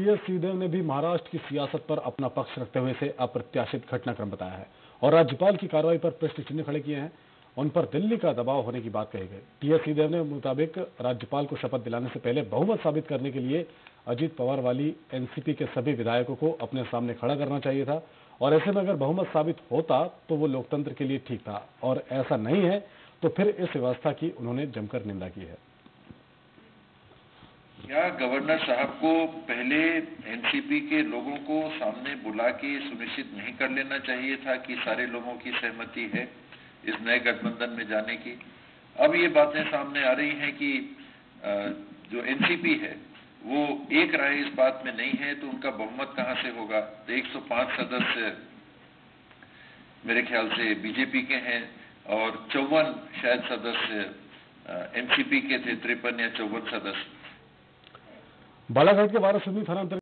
TS Singhdeo ने भी महाराष्ट्र की सियासत पर अपना पक्ष रखते हुए इसे अप्रत्याशित घटनाक्रम बताया है और राज्यपाल की कार्रवाई पर प्रश्न चिन्ह खड़े किए हैं। उन पर दिल्ली का दबाव होने की बात कही गई। टीएस सिंहदेव ने मुताबिक राज्यपाल को शपथ दिलाने से पहले बहुमत साबित करने के लिए अजीत पवार वाली एनसीपी के सभी विधायकों को अपने सामने खड़ा करना चाहिए था और ऐसे में अगर बहुमत साबित होता तो वो लोकतंत्र के लिए ठीक था और ऐसा नहीं है तो फिर इस व्यवस्था की उन्होंने जमकर निंदा की है। क्या गवर्नर साहब को पहले एनसीपी के लोगों को सामने बुला के सुनिश्चित नहीं कर लेना चाहिए था कि सारे लोगों की सहमति है इस नए गठबंधन में जाने की? अब ये बातें सामने आ रही हैं कि जो एनसीपी है वो एक राय इस बात में नहीं है तो उनका बहुमत कहां से होगा? तो 105 सदस्य मेरे ख्याल से बीजेपी के हैं और 54 शायद सदस्य एनसीपी के थे, 53 या 54 सदस्य। बालाघाट के वारासिवनी थाना